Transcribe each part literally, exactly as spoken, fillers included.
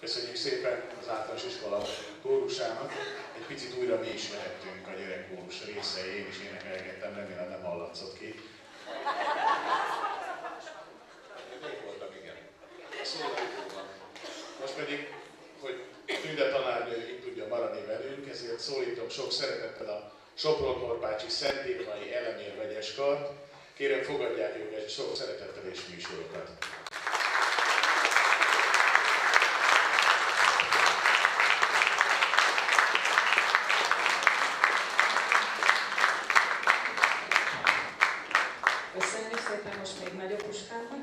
Köszönjük szépen az általános iskola kórusának. Egy picit újra mi is lehettünk a gyerekkórus részei, én is énekelgettem, remélem nem hallatszott ki. Még voltam, igen. Most pedig, hogy Tünde tanárnő itt tudja maradni velünk, ezért szólítom sok szeretettel a Sopron-Horpácsi Szent Irmai Elemér vegyes kart. Kérem, fogadják őket sok szeretettel és műsorokat. Köszönjük szépen, most még nagyobb puskának.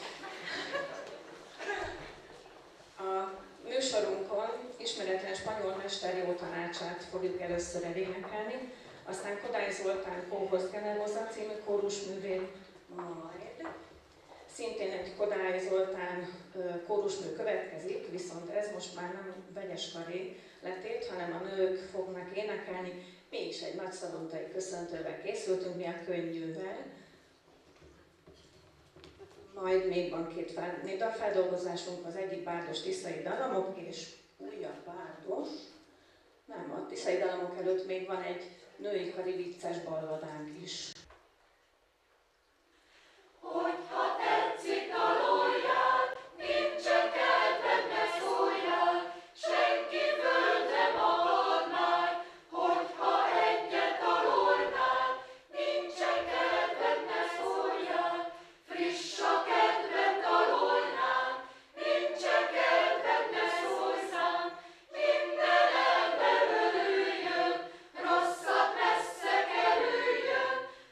A műsorunkon ismeretlen spanyol mester jó tanácsát fogjuk először elénekelni, aztán Kodály Zoltán Kóhoz Generosa című kórusművét majd. Szintén egy Kodály Zoltán kórusmű következik, viszont ez most már nem vegyes karé letét, hanem a nők fognak énekelni. Mi is egy nagy szalontai köszöntővel készültünk, mi a könnyűvel. Majd még van két fel, még a feldolgozásunk, az egyik bárdos tiszai dalamok, és újabb bárdos. Nem, a tiszai dalamok előtt még van egy női kari vicces balladánk is. Hogyha tetszik daloljál, nincsen kedved, ne szóljál, senki földre magadnál. Hogyha egyet dalolnál, nincsen kedved, ne szóljál, friss a kedved dalolnál, nincsen kedved, ne szólj szám, minden ember örüljön, rosszat messze kerüljön,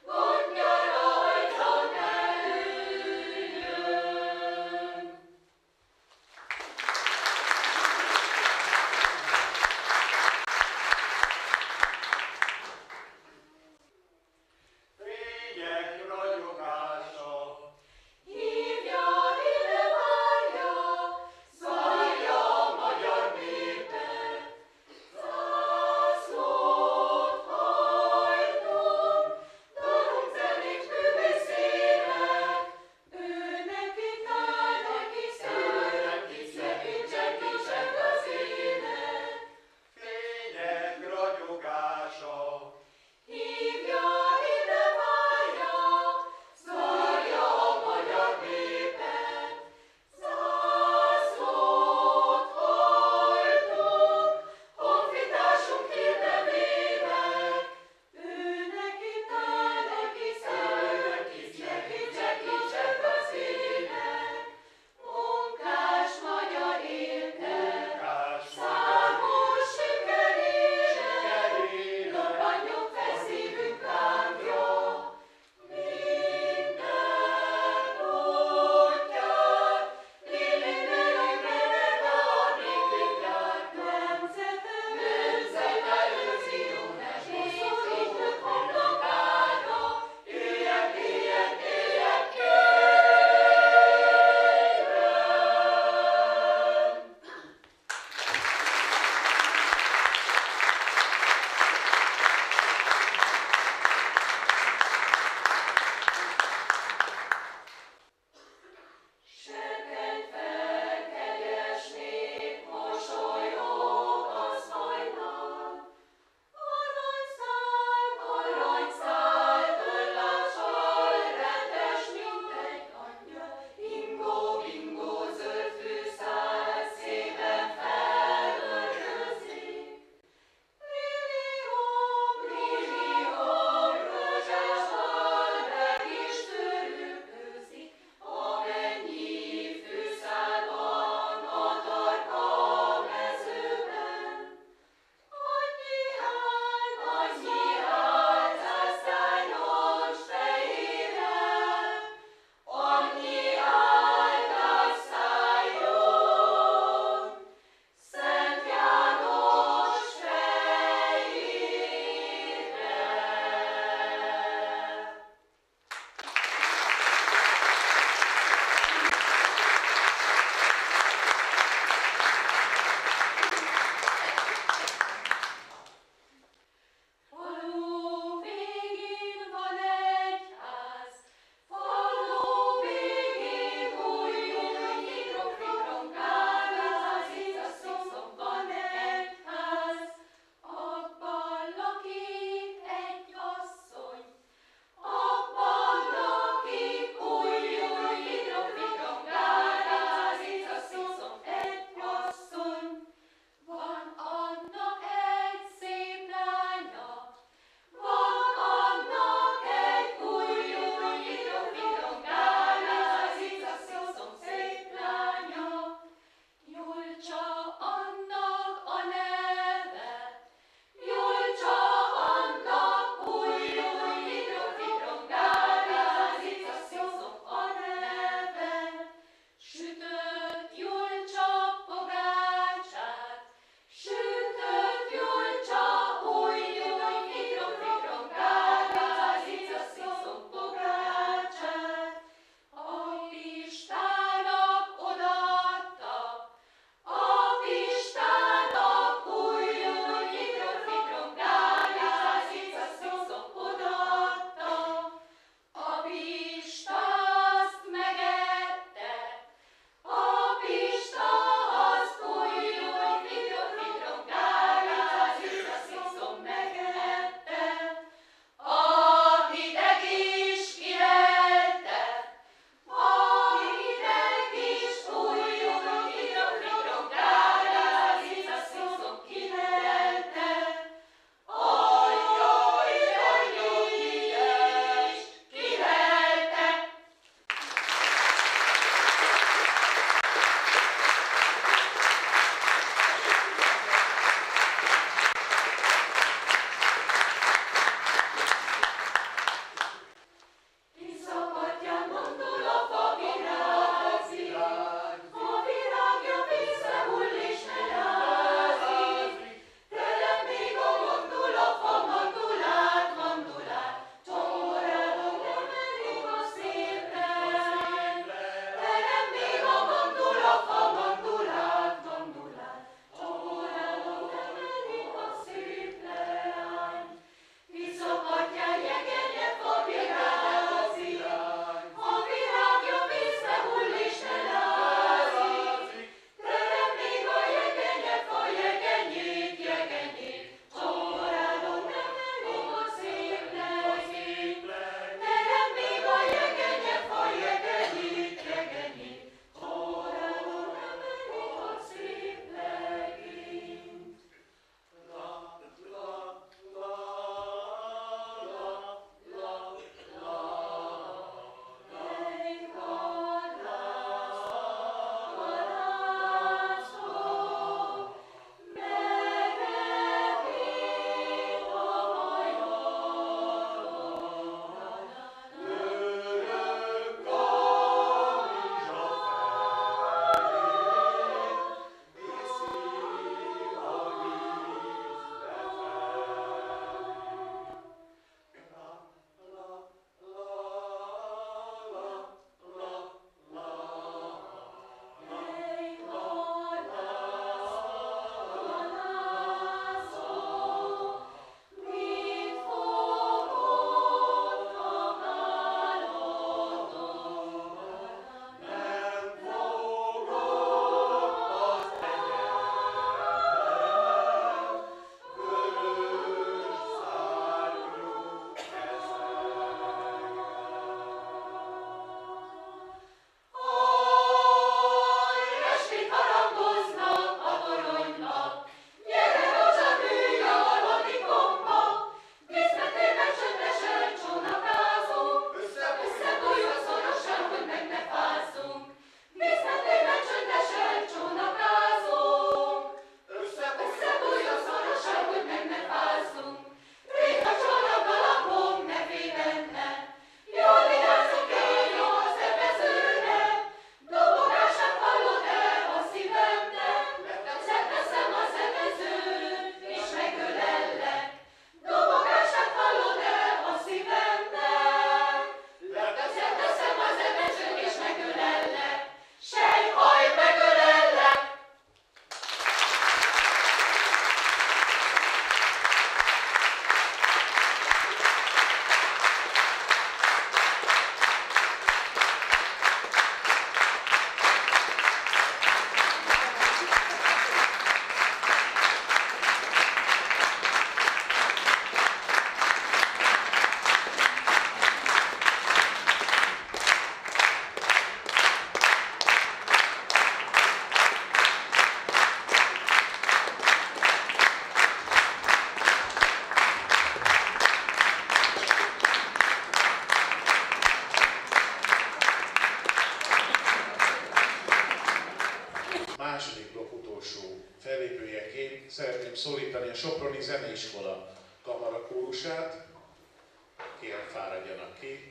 szeretném szólítani a Soproni Zeneiskola kamarakórusát. Kérem, fáradjanak ki.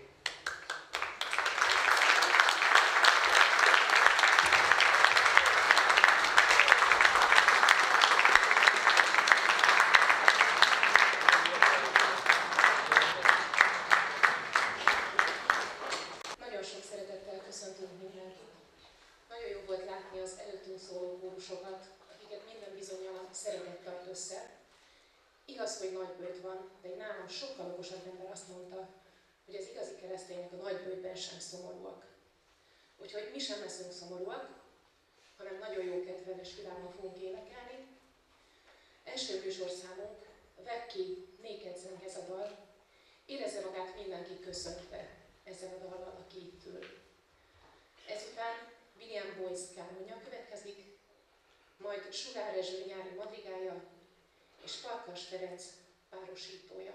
Nagyon sok szeretettel köszöntünk mindenkit. Nagyon jó volt látni az előttünk szóló kórusokat, akiket minden bizonnyal szeretet tart össze. Igaz, hogy nagybőjt van, de egy nálam sokkal okosabb ember azt mondta, hogy az igazi keresztények a nagybőjtben sem szomorúak. Úgyhogy mi sem leszünk szomorúak, hanem nagyon jó kedvel és vidáman fogunk énekelni. Első műsorszámunk, vedd ki, néked zeng ez a dal, érezze magát mindenki köszöntve ezzel a dallal, aki itt ül. Ezután William Boyce kánonja következik, majd Sugár Rezső nyári madrigája és Farkas Ferenc párosítója.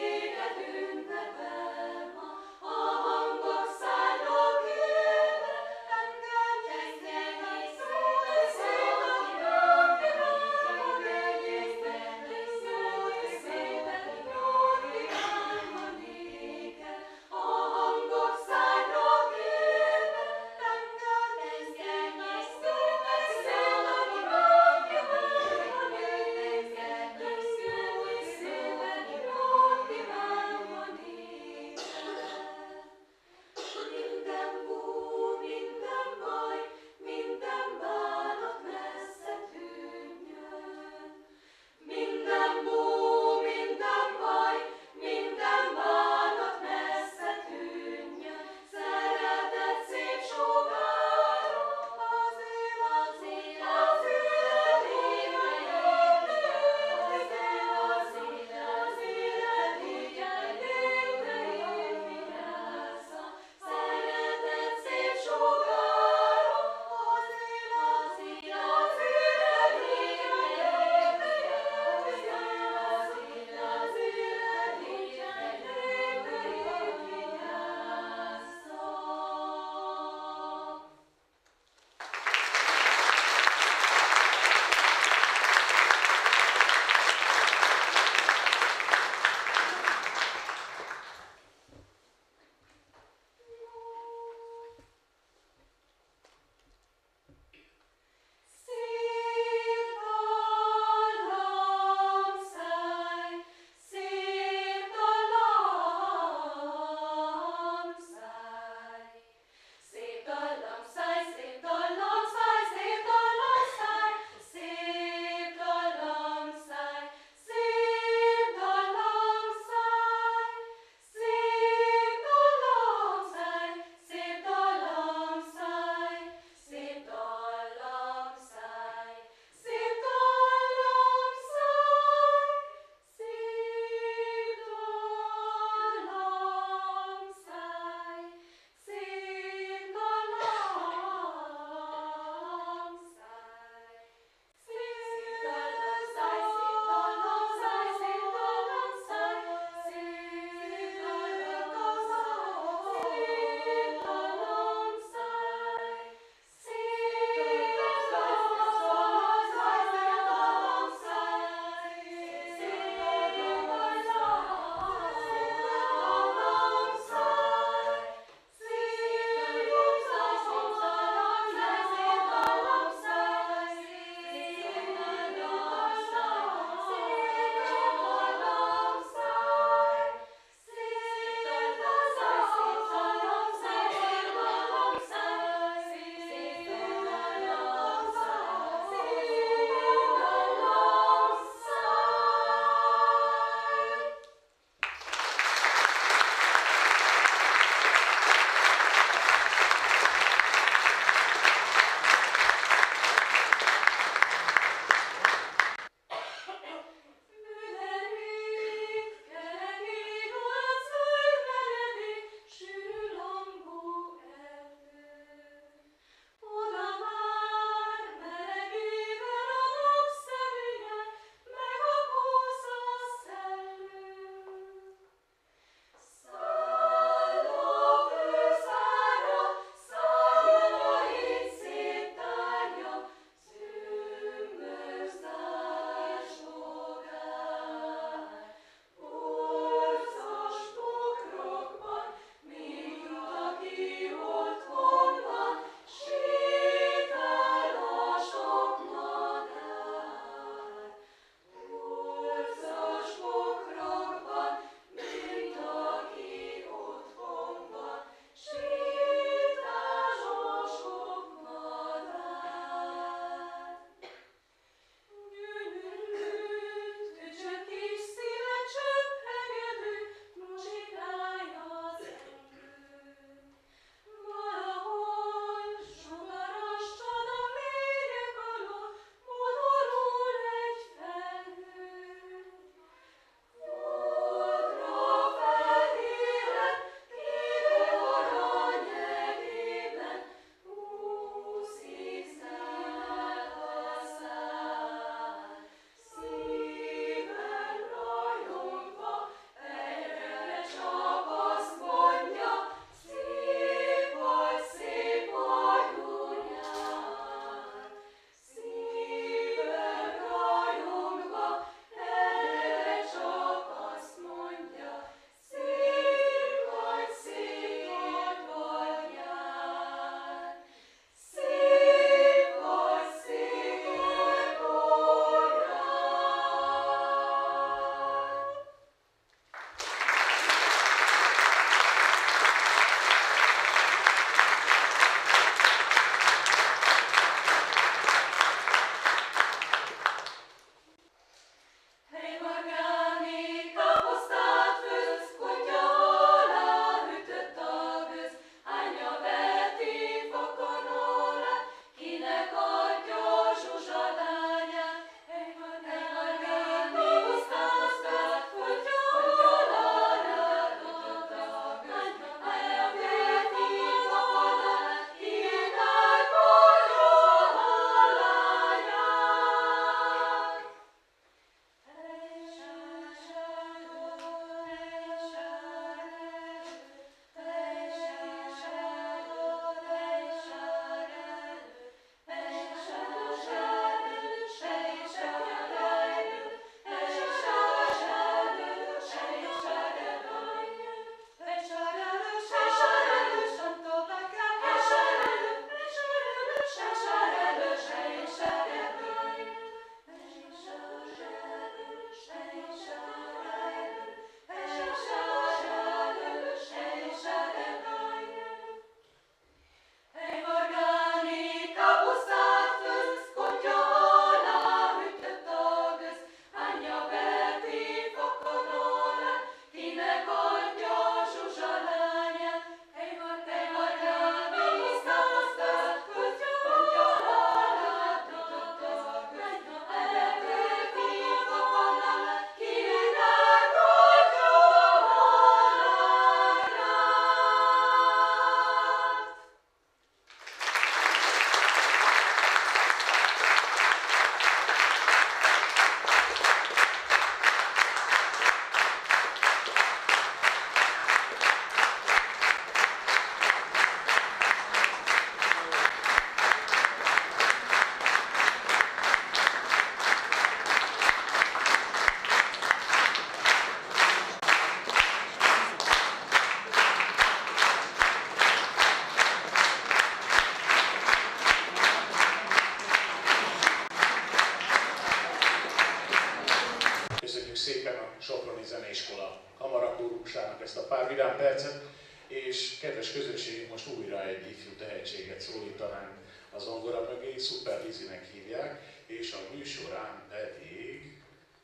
A hangok szállnak élve, szépen a Soproni Zeneiskola kamarakórusának ezt a pár vidám percet, és kedves közönségünk, most újra egy ifjú tehetséget szólítanánk a zongora mögé, Szuper Lizinek hívják, és a műsorán pedig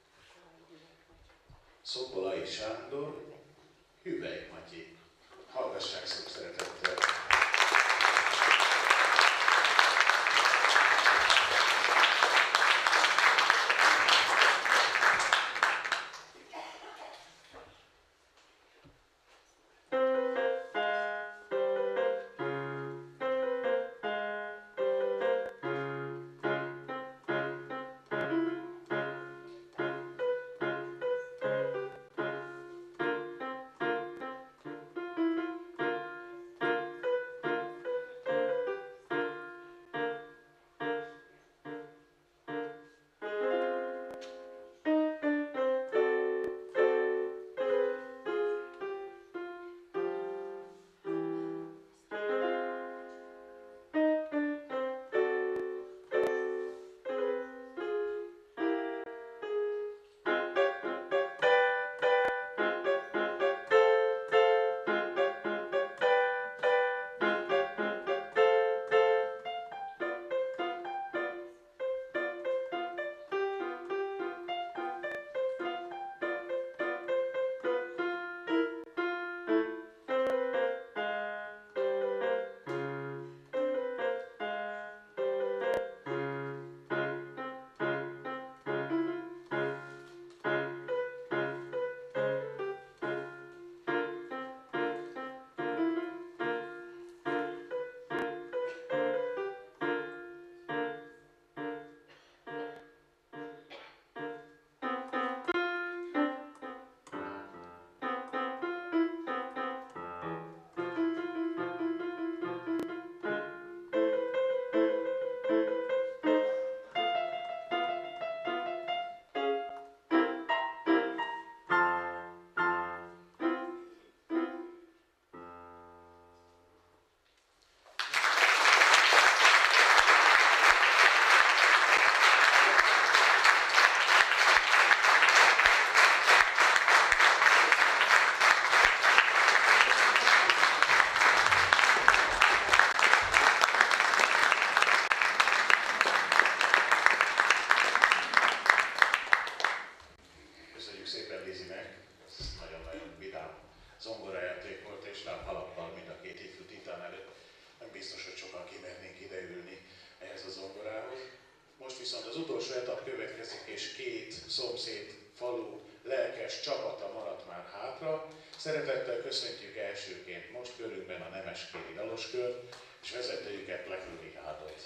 Szokolai Sándor, Hüvely Matyi. Hallgassák szó szeretettel! Szeretettel köszöntjük elsőként most körünkben a nemeskéri daloskört, és vezetőjüket Lekő Richárdot.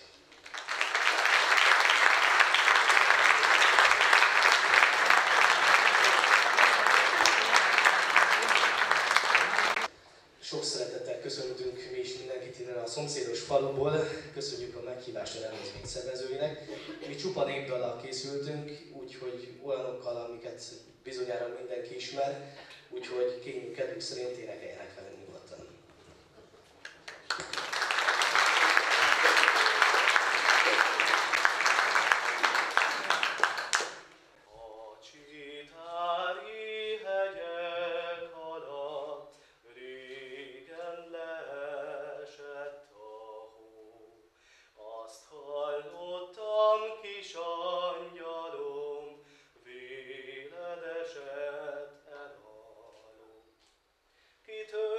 Sok szeretettel köszöntünk mi is mindenkit innen a szomszédos faluból. Köszönjük a meghívást a rendezvény szervezőinek. Mi csupa népdallal készültünk, úgyhogy olyanokkal, amiket bizonyára mindenki ismer, úgyhogy kérjük kedvük szerint énekeljenek velünk nyugodtan. Kitől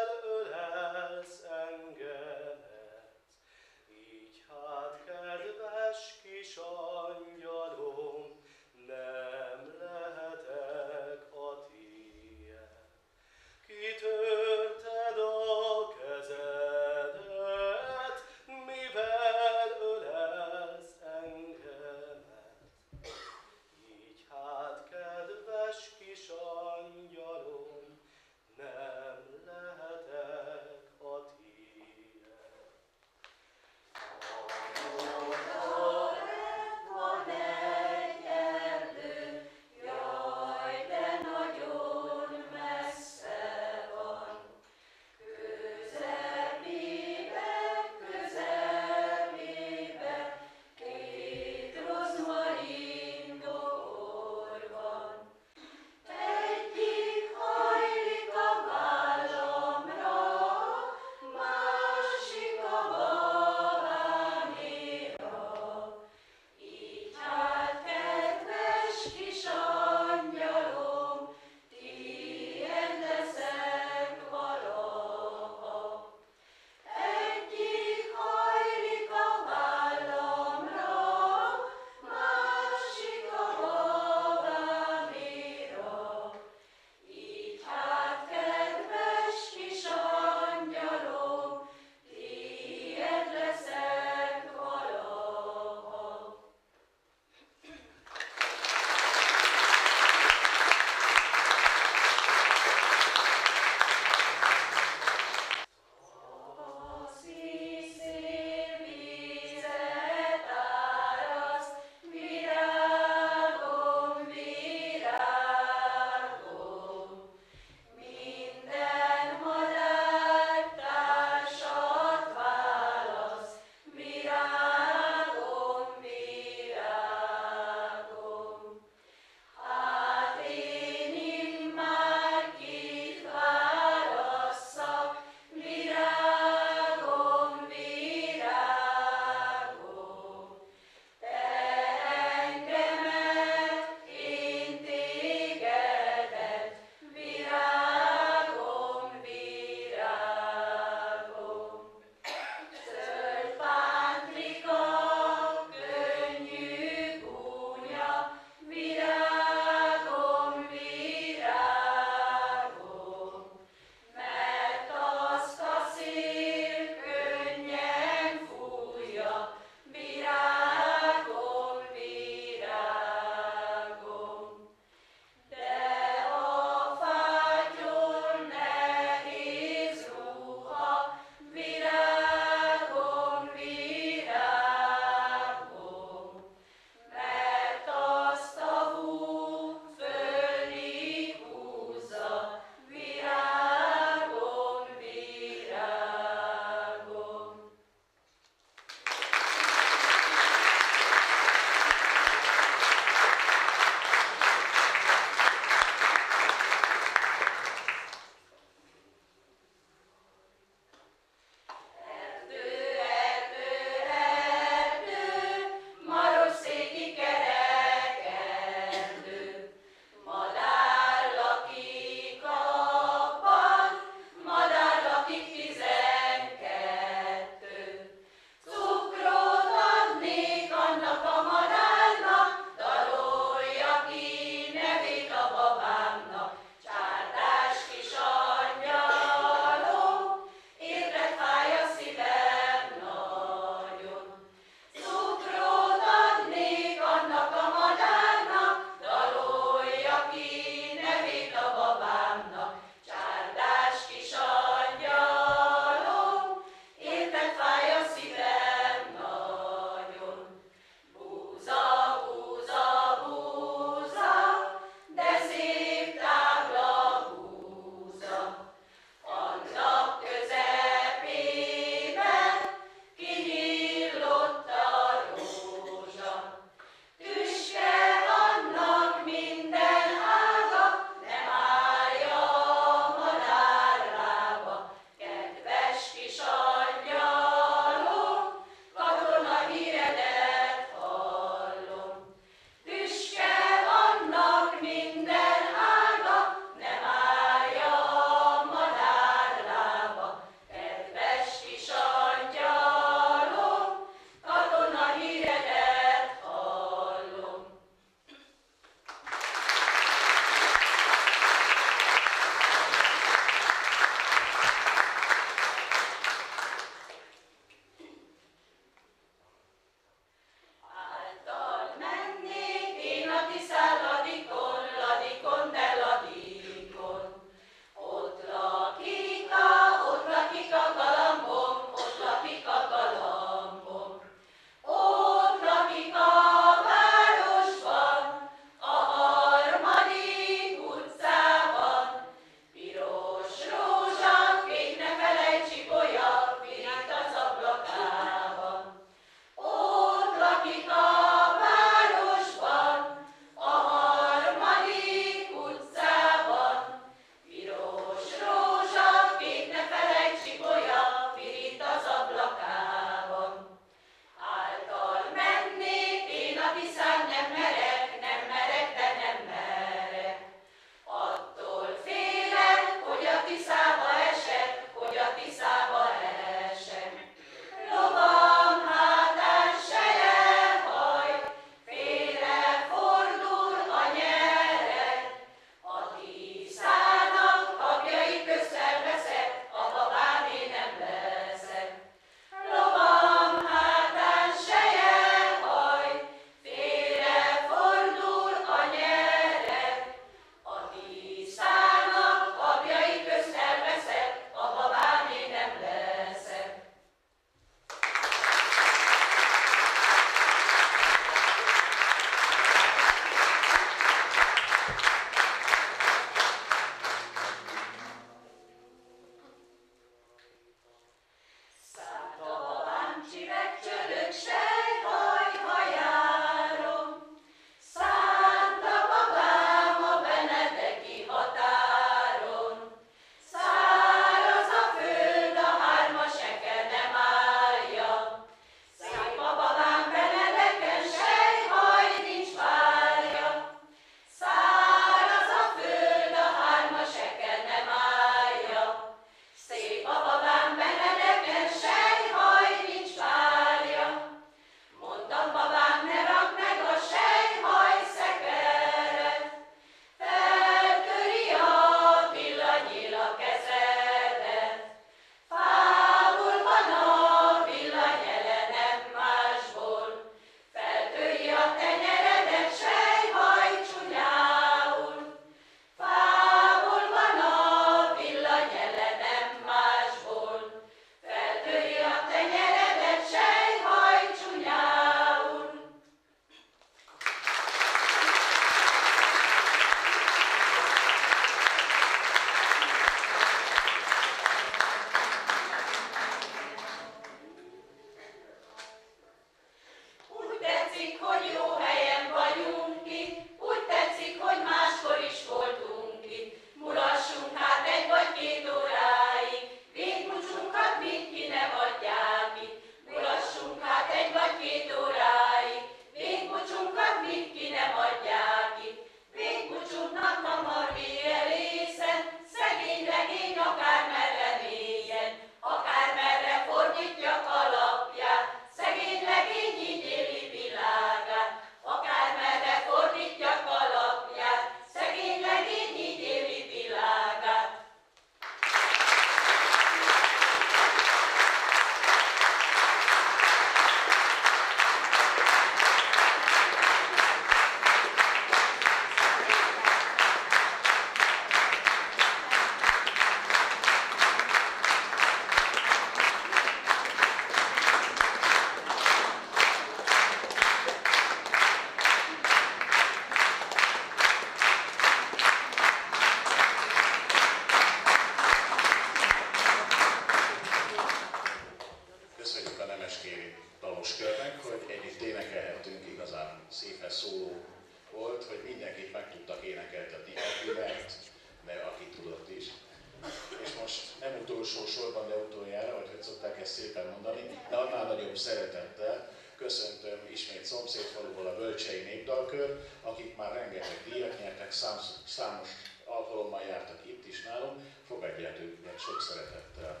elnézést kéri daloskörnek, hogy együtt énekelhettünk, igazán szépen szóló volt, hogy mindenkit meg tudtak énekeltetni, aki mert, de aki tudott is. És most nem utolsó sorban, de utoljára, vagy hogy szokták ezt szépen mondani, de annál nagyobb szeretettel köszöntöm ismét szomszédfaluból a Bölcsei Népdalkör, akik már rengeteg díjat nyertek, számos alkalommal jártak itt is nálunk, fogadják őket sok szeretettel.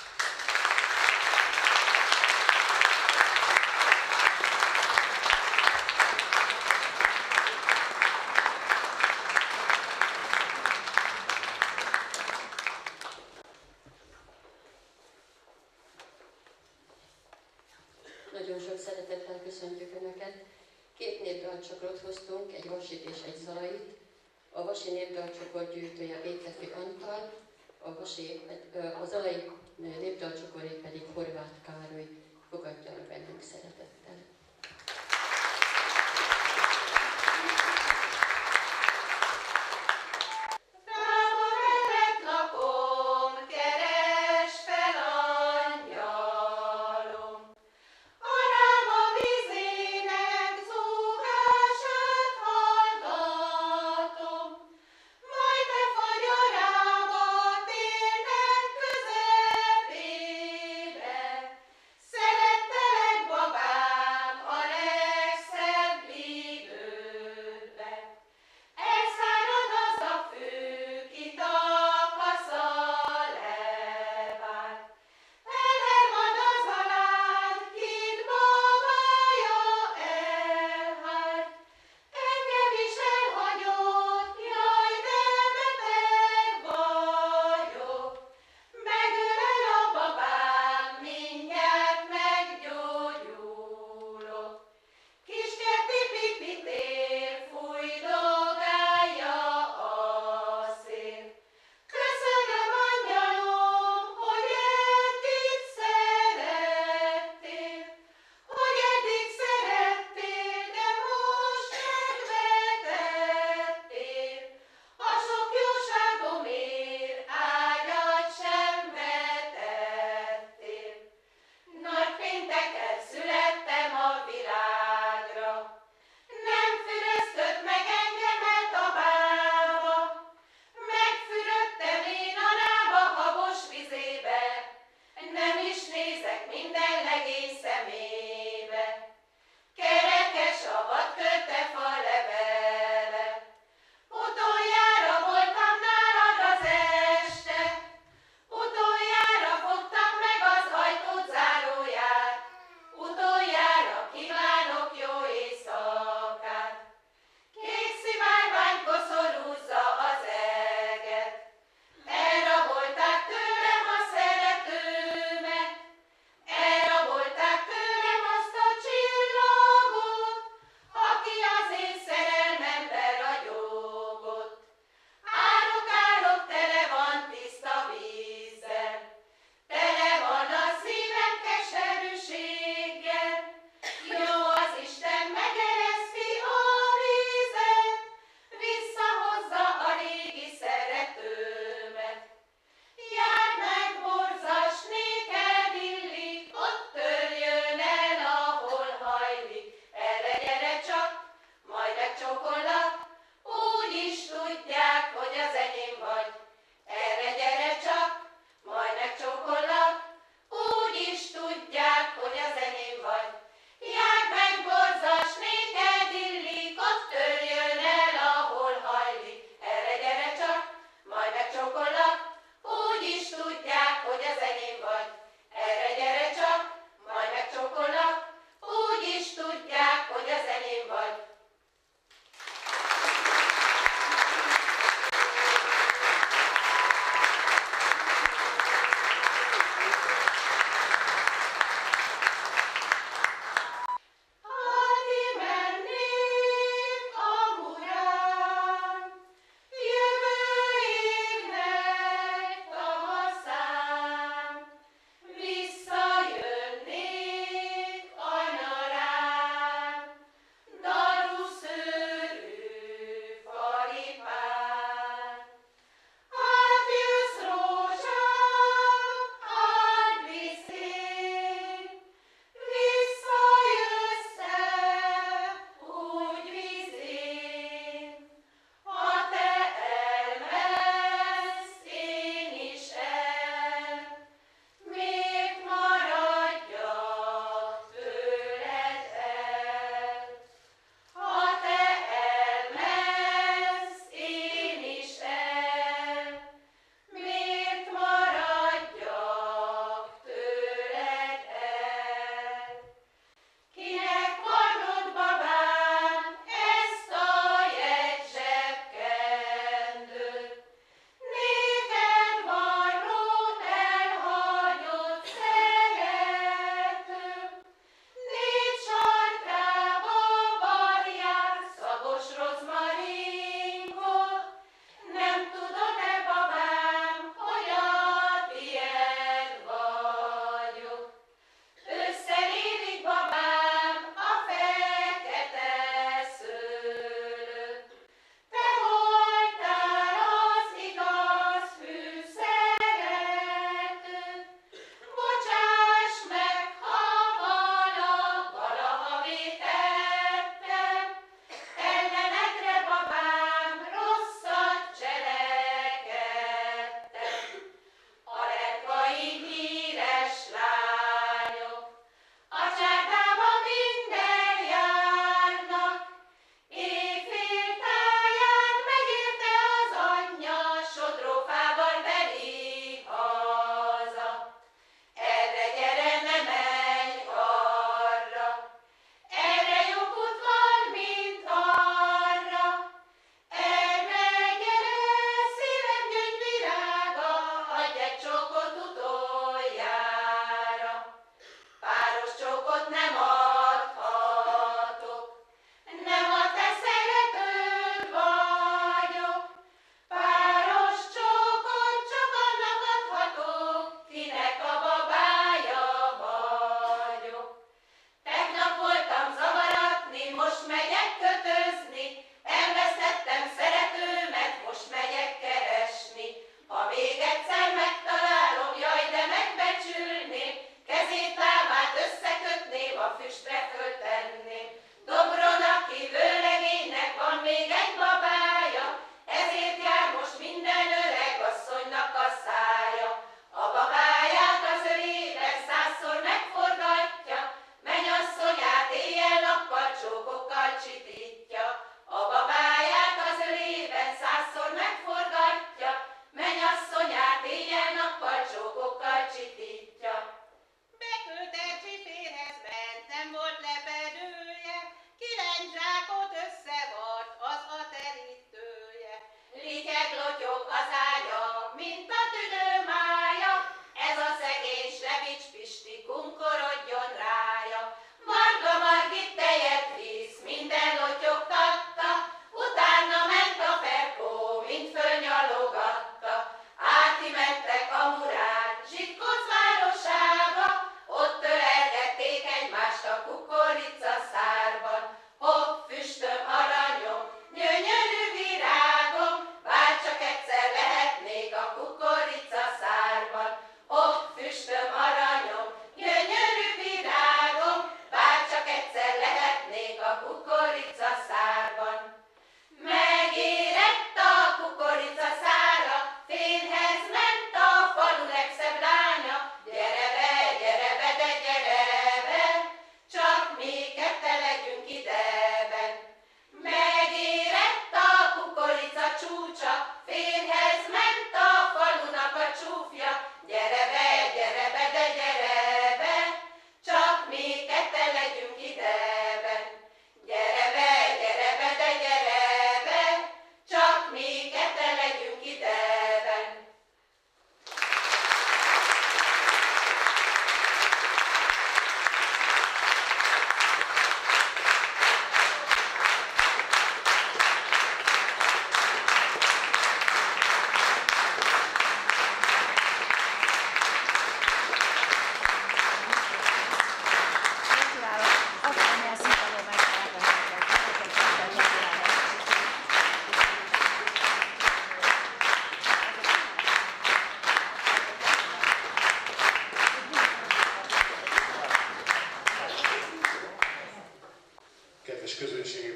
Nagyon sok szeretettel köszöntjük Önöket. Két népdalcsokrot hoztunk, egy vasit és egy zalait. A vasi népdalcsokor gyűjtője Békefi Antal, a, vasi, a zalai népdalcsokoré pedig Horváth Károly. Fogadjanak bennünk szeretettel. Elrabolták tőlem a szeretőmet, elrabolták tőlem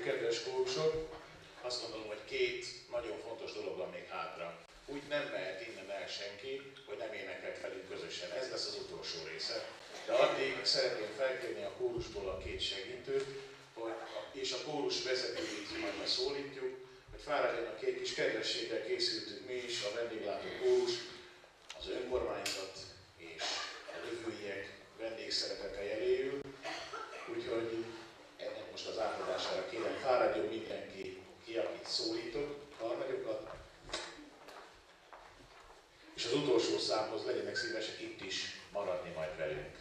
kedves kórusok, azt gondolom, hogy két nagyon fontos dolog van még hátra. Úgy nem mehet innen el senki, hogy nem énekelt velünk közösen. Ez lesz az utolsó része. De addig szeretném felkérni a kórusból a két segítőt, hogy, és a kórus vezetőit majd szólítjuk, hogy fáradjanak ki, egy kis kedvességgel készültünk mi is, a vendéglátó kórus, az önkormányzat és a lövőiek vendégszeretetel jeléül. Úgyhogy ennek most az átadására kérem, fáradjon mindenki ki, akit szólítok, karnagyokat. És az utolsó számhoz legyenek szívesek itt is maradni majd velünk.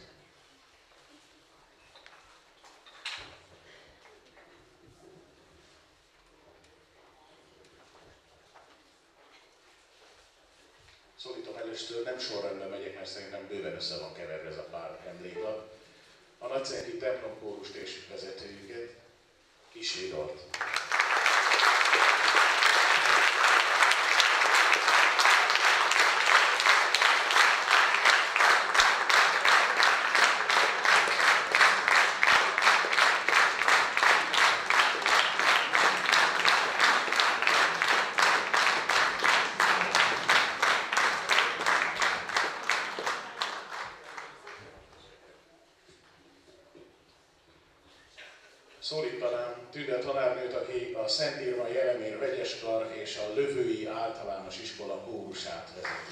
Szólítom először, nem sorrendben megyek, mert szerintem bőven össze van keverve ez a pár emléklap. A nagyszentki templom kórust és vezetőjüket, Kis Vidort. Szólítanám Tüde tanárnőt, aki a Szentírmai Elemér Vegyeskar és a Lövői Általános Iskola kórusát vezeti.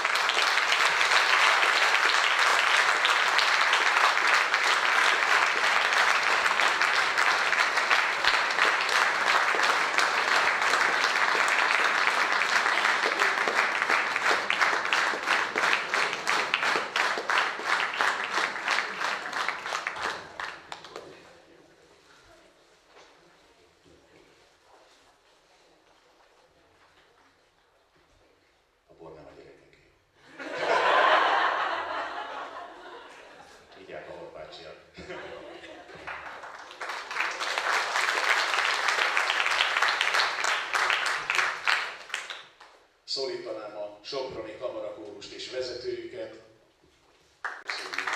Szólítanám a Soproni Kamarakórust és vezetőjüket. Köszönjük.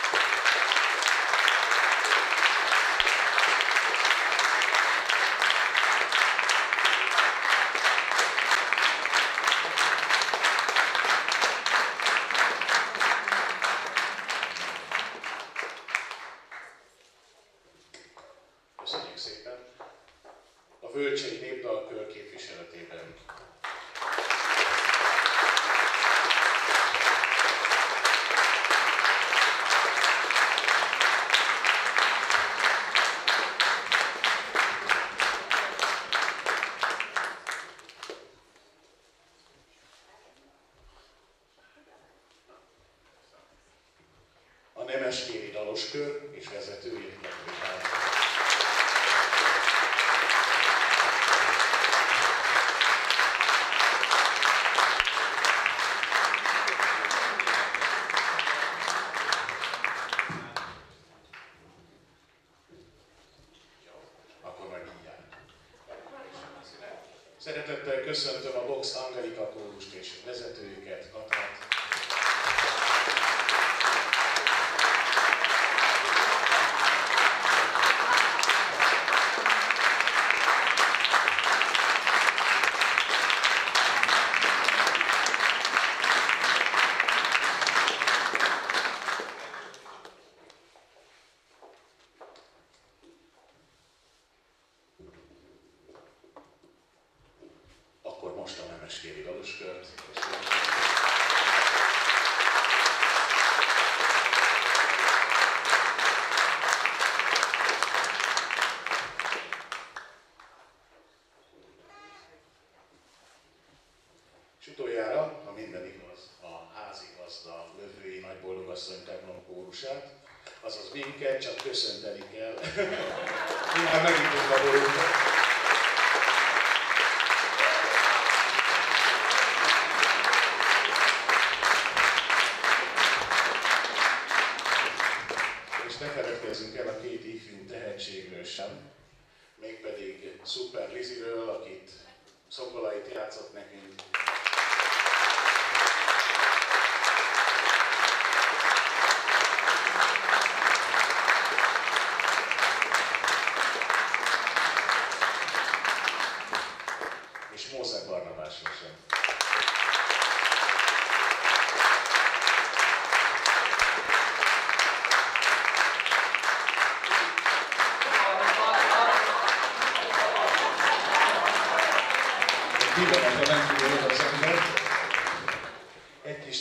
Köszönjük szépen. A Völcsei Népdalkör képviseletében a Nemeskéri Daloskör és vezetőjét megvizsgáljuk. Szeretettel köszöntöm a Vox Angelika kórust és vezetőjüket, Katát. Akkor most a Nemeskéri Daloskört. És utoljára, ha minden igaz, a házigazda Lövői Nagyboldogasszony templom kórusát, azaz minket csak köszönteni kell. Mi már megint ott vagyunk. Ne feledkezzünk el a két ifjú tehetségről sem, mégpedig Szuper Liziről, akit Szokolait játszott nekünk.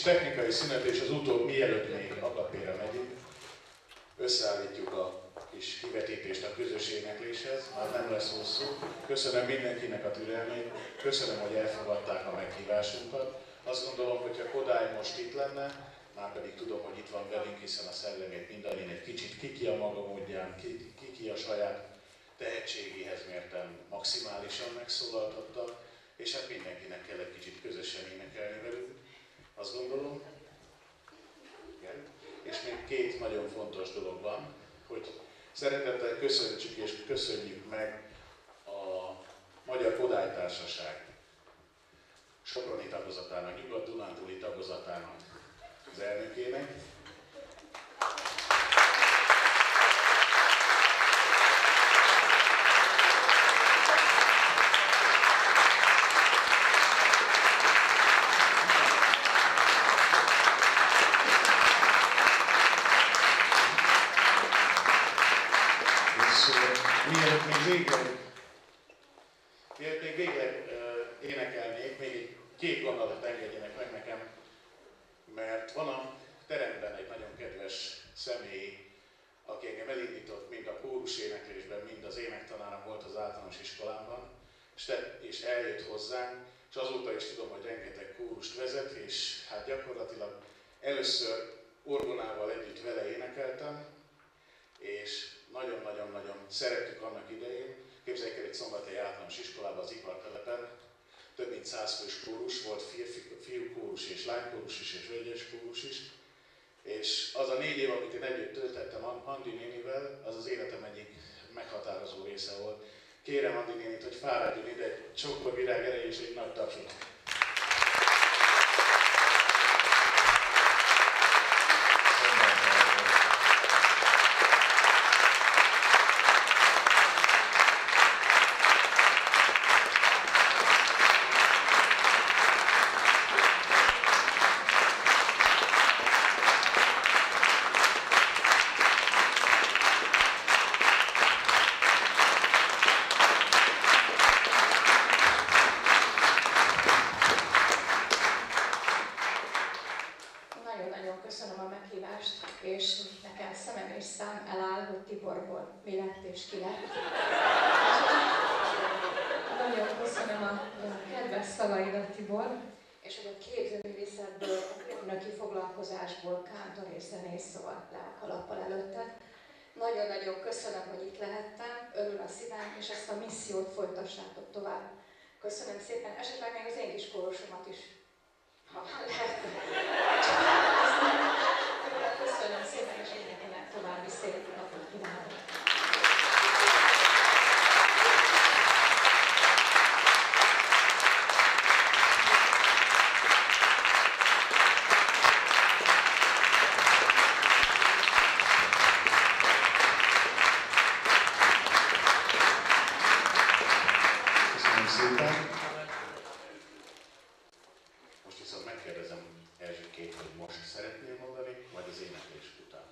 kis technikai szünet, és az utóbb mielőtt még a kapére megyünk, összeállítjuk a kis kivetítést a közös énekléshez, már nem lesz hosszú. Köszönöm mindenkinek a türelmét, köszönöm, hogy elfogadták a meghívásunkat. Azt gondolom, hogyha Kodály most itt lenne, már pedig tudom, hogy itt van velünk, hiszen a szellemét mindannyian egy kicsit kiki a maga módján, kiki a saját tehetségéhez mérten maximálisan megszólaltatta, és hát mindenkinek kell egy kicsit közösen énekelni velünk, azt gondolom. Igen. És még két nagyon fontos dolog van, hogy szeretettel köszönjük és köszönjük meg a Magyar Kodály Társaság soproni tagozatának, Nyugat-Dunántúli tagozatának az elnökének. Mielőtt még végleg, mielőtt még végleg uh, énekelnék, még egy két gondolatot engedjenek meg nekem, mert van a teremben egy nagyon kedves személy, aki engem elindított mind a kórus éneklésben, mind az énektanárom volt az általános iskolában, és, te, és eljött hozzánk, és azóta is tudom, hogy rengeteg kórust vezet, és hát gyakorlatilag először orgonával együtt vele énekeltem, és nagyon-nagyon-nagyon szerettük annak idején. Képzeljük el, egy szombathelyi általános iskolában, az ipartelepen több mint száz fős kórus, volt fiú, fiú kórus és lánykórus is, és hölgyes kórus is. És az a négy év, amit én együtt töltettem Andi nénivel, az az életem egyik meghatározó része volt. Kérem Andi nénit, hogy fáradjon ide, egy csokor virág erejé és egy nagy tapsot. És nekem szemem és szám eláll, hogy Tiborból mi lett és ki lett. Nagyon köszönöm a, a kedves szavaidat, Tibor, és hogy a képzőművészetből, a műnöki foglalkozásból kántor és zenész szóval le a kalappal előtted. Nagyon-nagyon köszönöm, hogy itt lehettem, örül a szívem, és ezt a missziót folytassátok tovább. Köszönöm szépen, esetleg még az én kis kórusomat is, ha lehet. Köszönöm szépen, és mindenkinek további szép napot kívánok! Köszönöm szépen! Most viszont megkérdezem Erzsikét, hogy most szeretnél mondani, vagy az éneklés után.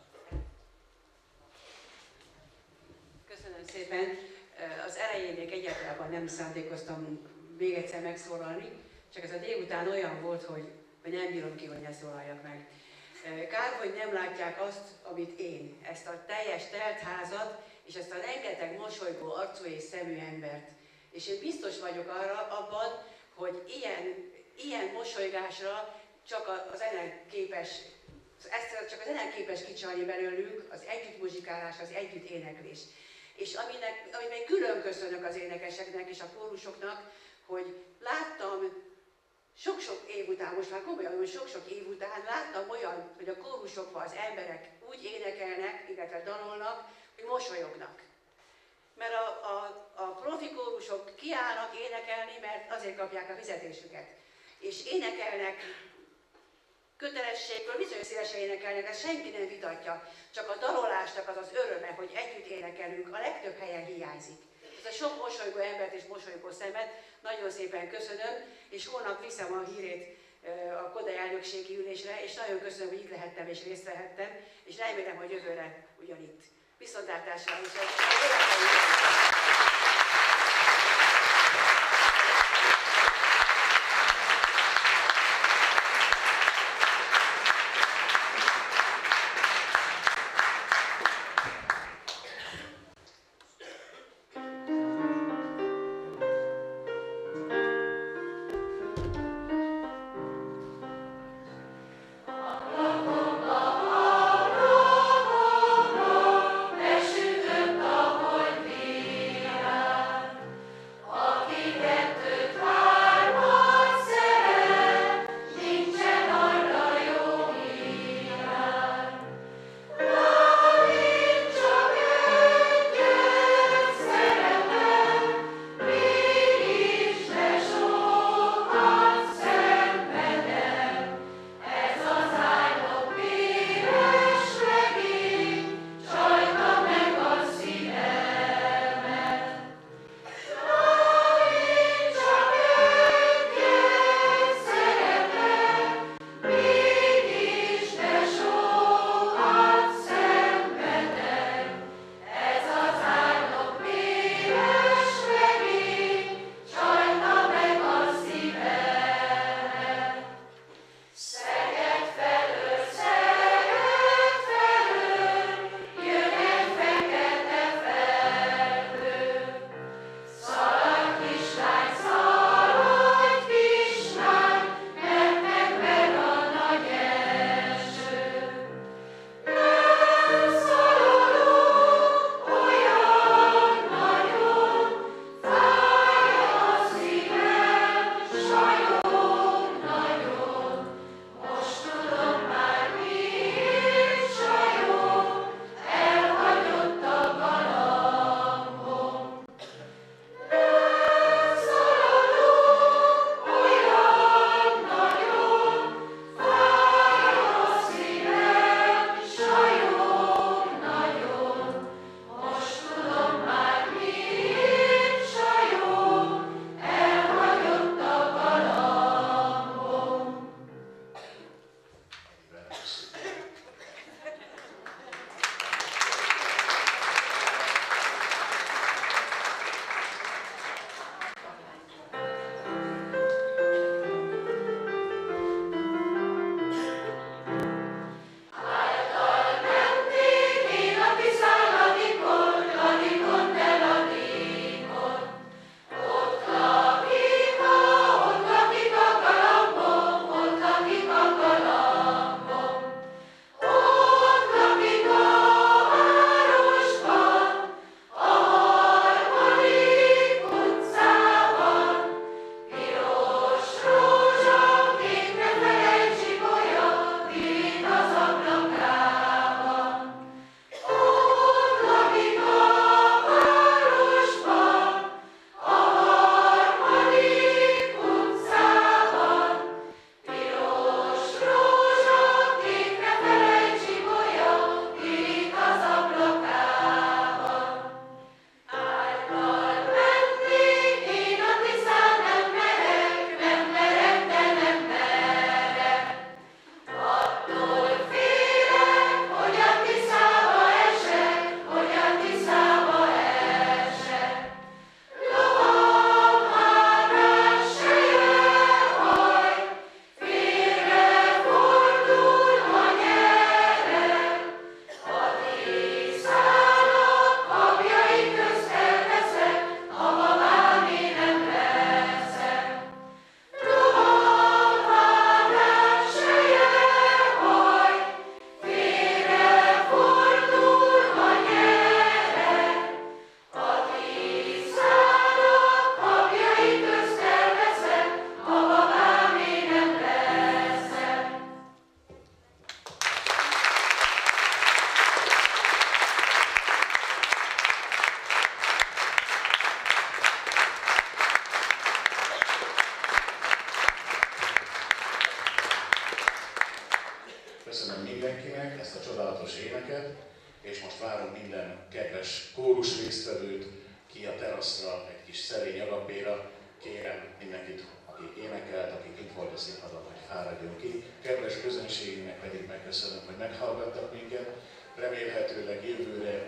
Köszönöm szépen. Az elején még egyáltalán nem szándékoztam még egyszer megszólalni, csak ez a délután olyan volt, hogy nem bírom ki, hogy ne szólaljak meg. Kár, hogy nem látják azt, amit én, ezt a teljes teltházat, és ezt a rengeteg mosolygó arcú és szemű embert. És én biztos vagyok arra abban, hogy ilyen, ilyen mosolygásra csak az zene képes, ezt csak az zene képes kicsalni belőlünk, az együttmuzsikálás, az együtt éneklés. És aminek, aminek külön köszönök az énekeseknek és a kórusoknak, hogy láttam sok-sok év után, most már komolyan, hogy sok-sok év után láttam olyan, hogy a kórusokban az emberek úgy énekelnek, illetve dalolnak, hogy mosolyognak. Mert a, a, a profi kórusok kiállnak énekelni, mert azért kapják a fizetésüket. És énekelnek kötelességből, bizonyos szívesen énekelnek, ezt senki nem vitatja. Csak a dalolásnak az az öröme, hogy együtt énekelünk, a legtöbb helyen hiányzik. Ez a sok mosolygó embert és mosolygó szemet nagyon szépen köszönöm, és holnap viszem a hírét a Kodály elnökségi ülésre, és nagyon köszönöm, hogy itt lehettem és részt vehettem, és remélem, hogy jövőre ugyanitt. Viszontlátásra is! várunk minden kedves kórus résztvevőt ki a teraszra, egy kis szerény agapéra. Kérem mindenkit, aki énekelt, aki kint volt a színpadon, hogy fáradjon ki. Kedves közönségünknek pedig megköszönöm, hogy meghallgattak minket. Remélhetőleg jövőre